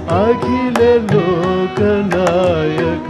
अखिल लोकनायक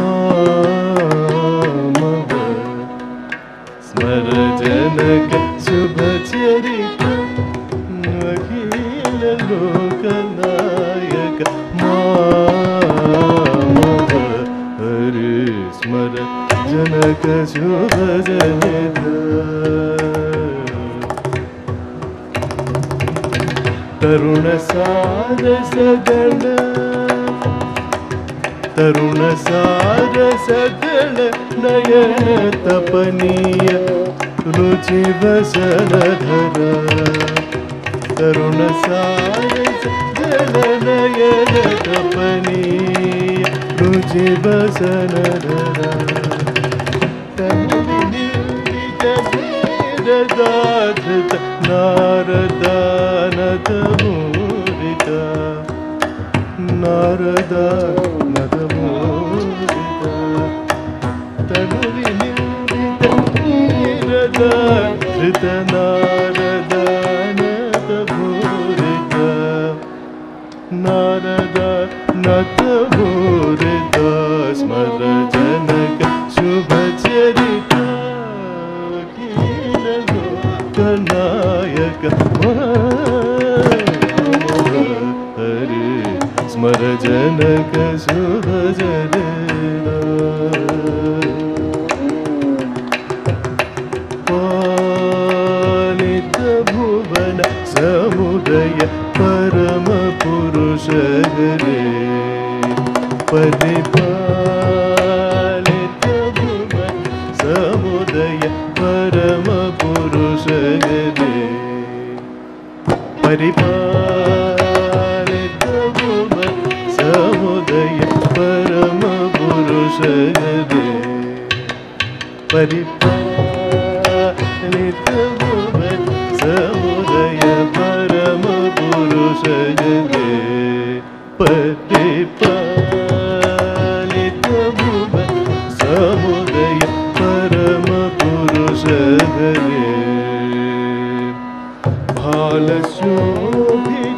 मामव स्मर जनक शुभ चरित अखिल लोकनायक मामव हरे स्मर जनक शुभ चरित तरुण सार सगल नयन तपनीय रुचि वसनधर तरुण सार सगल नयन तपनीय रुचि वसनधर दाधृत नारदानत मूरिता नारदानत मूरिता तनुविनिर्मित नीरदाधृत नारदानत मूरिता नारदानत मूरिता स्मर जनक शुभ चरिता नायक हरे स्मर जनक शुभ चरिता पालित भुवन समुदय परम पुरुष हरे परिपालित भुवन समुदय परम पुरुष हरे परिपालित भुवन समुदय परम पुरुष हरे परिपालित भुवन समुदय परम पुरुष हरे परिपालित भुवन समुदय परम पुरुष हरे भाल शोभित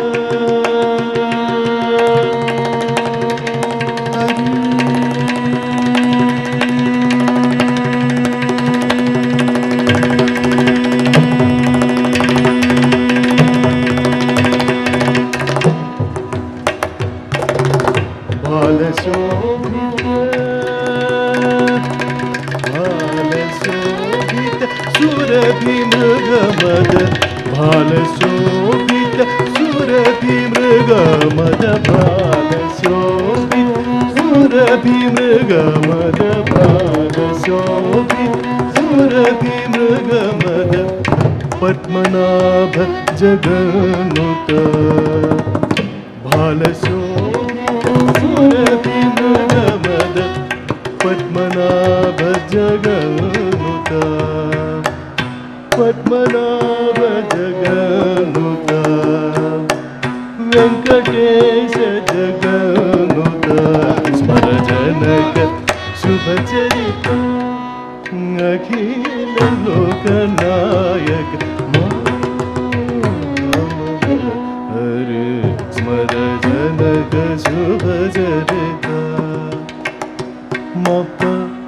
भाल शोभित सुरभि मृगमद भाल शोभित सुरभि मृगमद भाल शोभित सुरभि मृगमद भाल शोभित सुरभि मृगमद पद्मनाभ जगन्नुत भाल शोभित सुरभि मृगमद पद्मनाभ जगन्नुत पद्मनाभ जगन्नुत वेंकटेश जगन्नुत स्मर जनक शुभ चरित अखिल लोकनायक हरे स्मर जनक शुभ चरित मप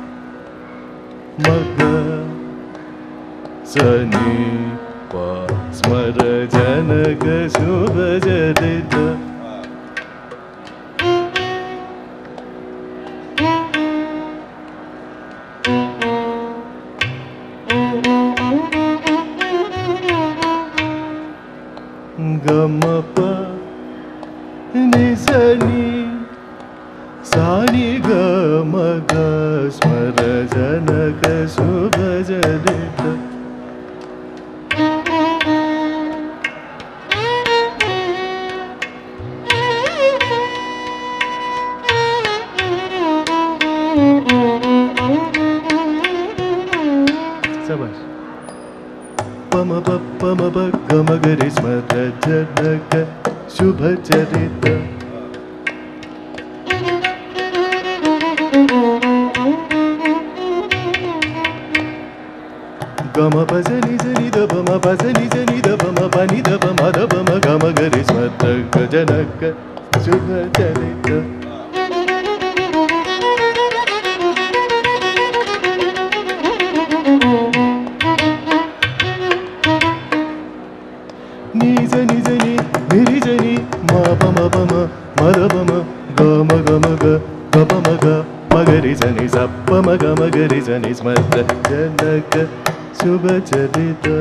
मग सनी पा स्मर जनक शुभ चरित गम प निसनी सानी गम ग स्मर जनक शुभ चरित पम प गम गरि स्मर जनक शुभ चरित गम पजनी जनी द पम पजनी जनी द पम pani द पम द पम गम गरि स्मर जनक Shubha Charita. Nisa Nizani, Nirijani, Mapama Pama, Marabama, Gama Gama Gapamaga, Magarizani, Sapamaga Magarizani, Smara Janaka, Shubha Charita.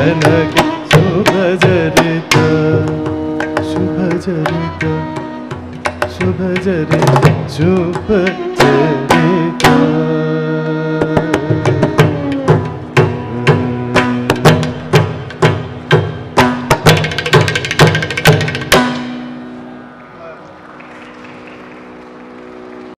Janaka Shubhajarita Shubhajarita Shubhajarita Shubhajarita